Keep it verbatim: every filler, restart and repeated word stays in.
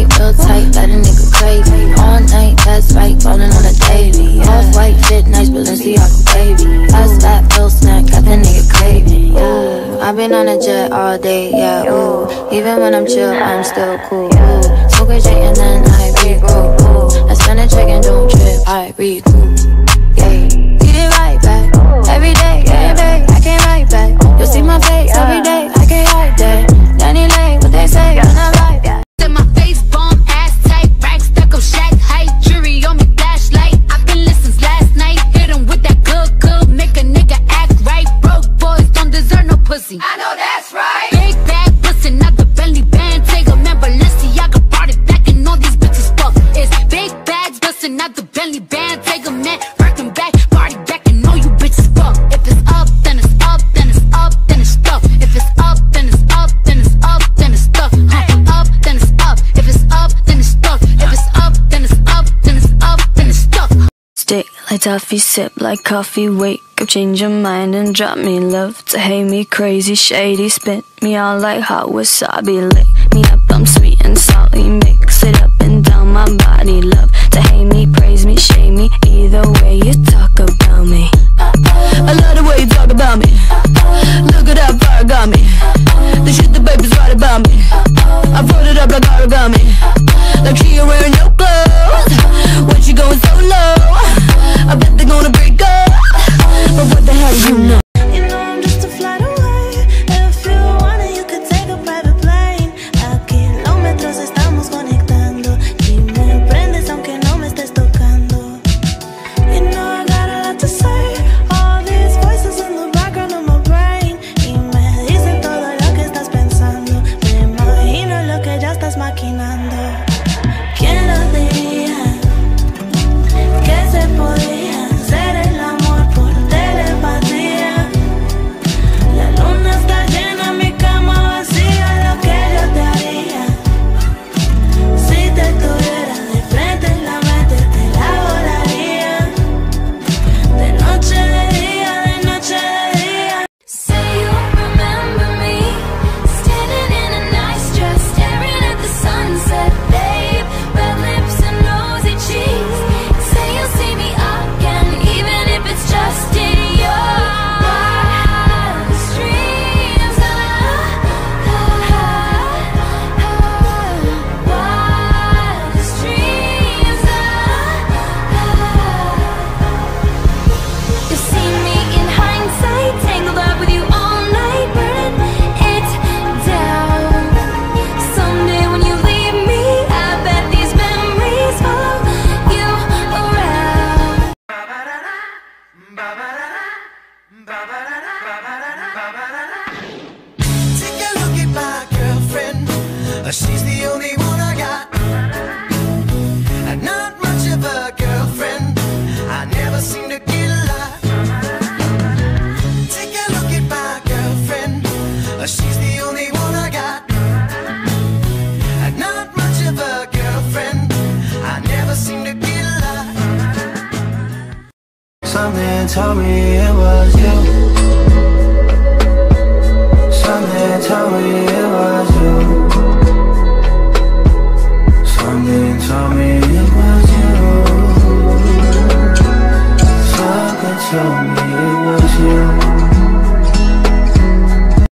tight, real tight, let a nigga crazy. All night, that's right, ballin' on a daily. Off-white, fit nice, Balenciaga baby. Fast fat, pill snack, got the nigga craving. Ooh, I've been on a jet all day, yeah, ooh. Even when I'm chill, I'm still cool, ooh. Smoke a J and then I regroup, ooh. I spend a check and don't trip, I recoup, yeah. Get it right back, every day, every day, I can't write back. You'll see my face every day, I can't hide that. Danny Lane, what they say, when I ride that. In my face, bomb, ass tight, rack stuck up, shack height, jury on me, flashlight. I've been listening since last night, hit 'em with that good, good, make a nigga act right. Broke boys don't deserve no pussy. I know that's right. Big bag, pussy, not the Bentley band. Take a man, Balenciaga brought it back, and all these bitches fuck. It's big bags, bustin' not the Bentley band. Take a man, working back, party back, and all you bitches fuck. If it's up, then it's up, then it's up, then it's stuff. If it's up, then it's up, then it's up, then it's stuff. Huh, up, then it's up. If it's up, then it's stuff. If it's up, then it's up, then it's up, then it's stuff. Stick like toffee, sip like coffee, wake up, change your mind and drop me love. To hate me crazy, shady, spit me all like hot wasabi. Lick me up, I'm sweet and salty, mix it up and down my body. Love to hate me, praise me, shame me, either way you talk about me. I love the way you talk about me. Look at how far it got me. The shit the baby's right about me. I put it up like origami, like she ain't wearing no clothes. When she going so low, I bet they're gonna break up. But what the hell do you know? You know I'm just a flight away. If you want it, you could take a private plane. A kilómetros estamos conectando. Y me prendes aunque no me estés tocando. You know I got a lot to say. All these voices in the background of my brain. Y me dicen todo lo que estás pensando. Me imagino lo que ya estás maquinando. ¿Quién lo diría? Que se podía hacer el amor por telepatía. La luna está llena, mi cama vacía. Lo que yo te haría si te tuviera de frente en la mente, te la volaría. De noche, de día, de noche, de día. Say you remember me, standing in a nice dress, staring at the sunset, babe. Red lips and rosy cheeks. Say you'll see me again, even if it's just in your wildest dreams. Wildest dreams. You see me in hindsight, tangled up with you all night, burning it down. Someday when you leave me, I bet these memories follow you around. Take a look at my girlfriend. Uh, She's the only one I got. Uh, Not much of a girlfriend. I never seem to get a lot. Take a look at my girlfriend. Uh, She's the only one I got. Uh, Not much of a girlfriend. I never seem to get a lot. Something told me it was you. Something told me